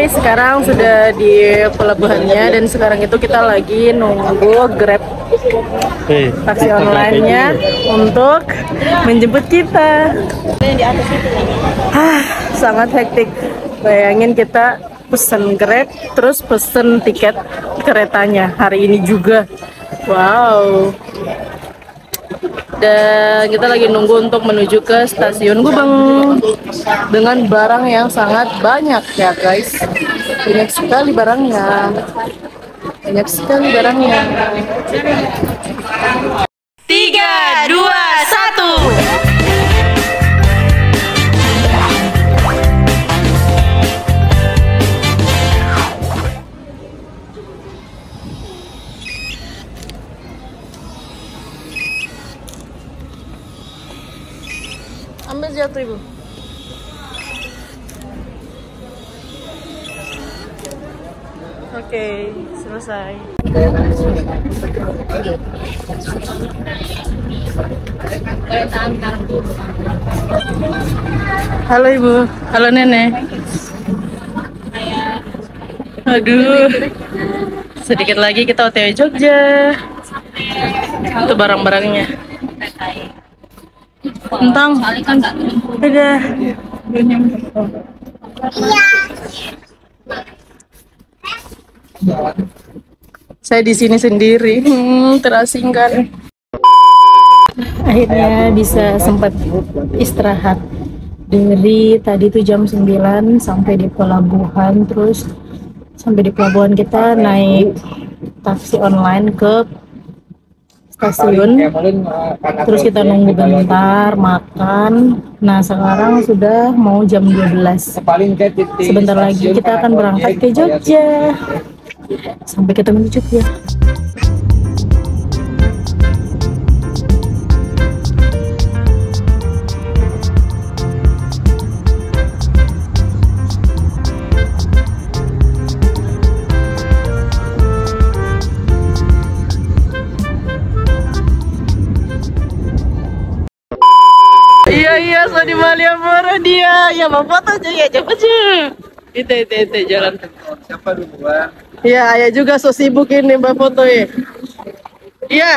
guys, sekarang sudah di pelabuhannya dan sekarang itu kita lagi nunggu Grab taksi online-nya untuk menjemput kita. Sangat hektik. Bayangin kita pesen Grab terus pesen tiket keretanya hari ini juga. Wow. Dan kita lagi nunggu untuk menuju ke stasiun Gubeng dengan barang yang sangat banyak ya guys. Banyak sekali barangnya. Banyak sekali barangnya. 3, 2, 1. Ambil jatuh ibu. Oke, selesai. Halo ibu, halo nenek. Aduh, sedikit lagi kita OTW Jogja. Itu barang-barangnya. Tentang, udah. Saya di sini sendiri, terasingkan. Akhirnya bisa sempat istirahat. Dari tadi tuh jam 9 sampai di pelabuhan, terus sampai di pelabuhan kita naik taksi online ke stasiun, terus kita nunggu bentar makan. Nah sekarang sudah mau jam 12, sebentar lagi kita akan berangkat ke Jogja. Sampai ketemu di Jogja. Iya, so di Malioboro dia. Ya mau foto aja ya, cepet sih. Itu jalan. Siapa dulu, Mbak? Iya, ayah juga so sibuk ini mbak foto ya. Iya.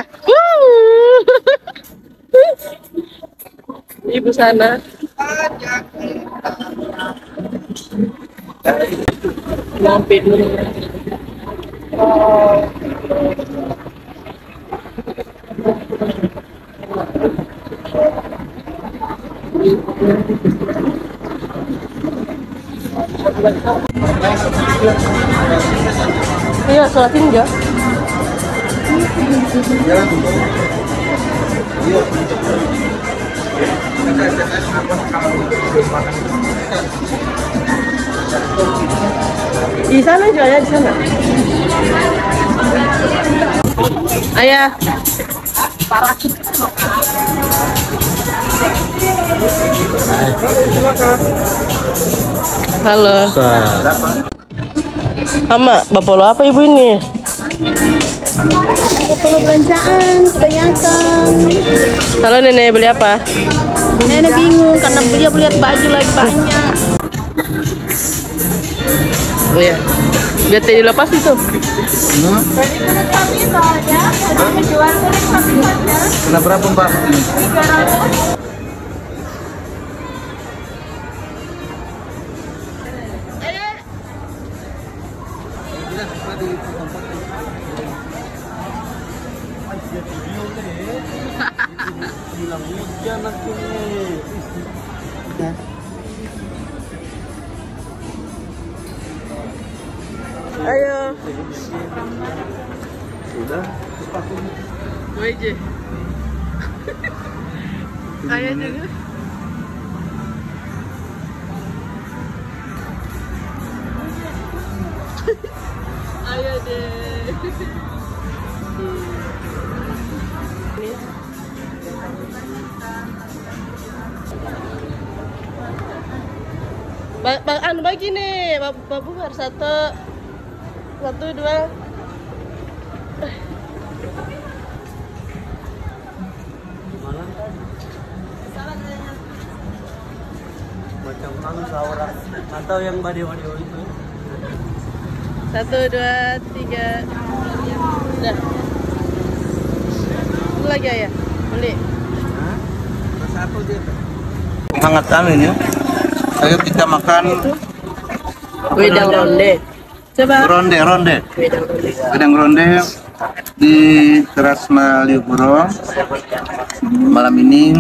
Ibu sana. Ngopi dulu. Iya, sholat enggak? Di sana juga ya, di sana. Ayah. Halo. Ama, bapak lo apa ibu ini? Bapak lo belanjaan, kebanyakan. Halo nenek, beli apa? Nenek bingung karena beliau lihat baju lagi banyak. Oh ya, biar tadi lepas itu. Kena berapa, Mbak? 300. Bilang hujan aku nih. Ayo. Sudah. WJ. Ayah juga. Ayo deh. Anu bagi nih, babu harus satu, dua. Macam orang atau yang badi itu. 1, 2, 3. Udah. Itu lagi ayah. Beli. Satu dia. Hangat ini. Ayo kita makan Wedang ronde. Coba. ronde. Wedang ronde di teras Malioboro. Malam ini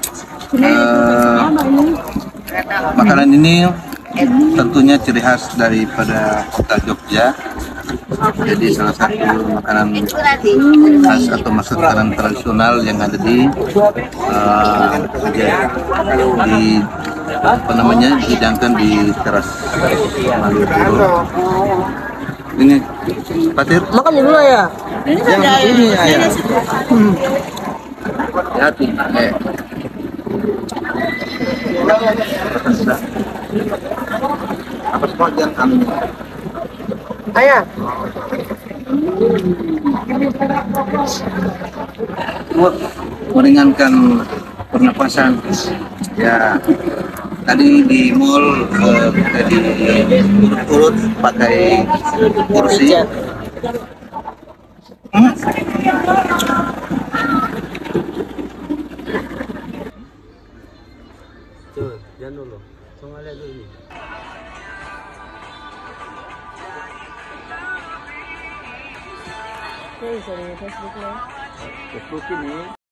makanan ini tentunya ciri khas daripada kota Jogja. Jadi salah satu makanan khas atau makanan tradisional yang ada di apa namanya, dihidangkan di teras Malioboro. Ini Patir, Makan dulu ya. ini ayah. Hati. Apa semua yang kami Ayah. meringankan pernapasan. Ya, tadi di mall di urut-urut pakai kursi. Tuh, jangan dulu. Coba lihat dulu ini. Facebook Facebook ini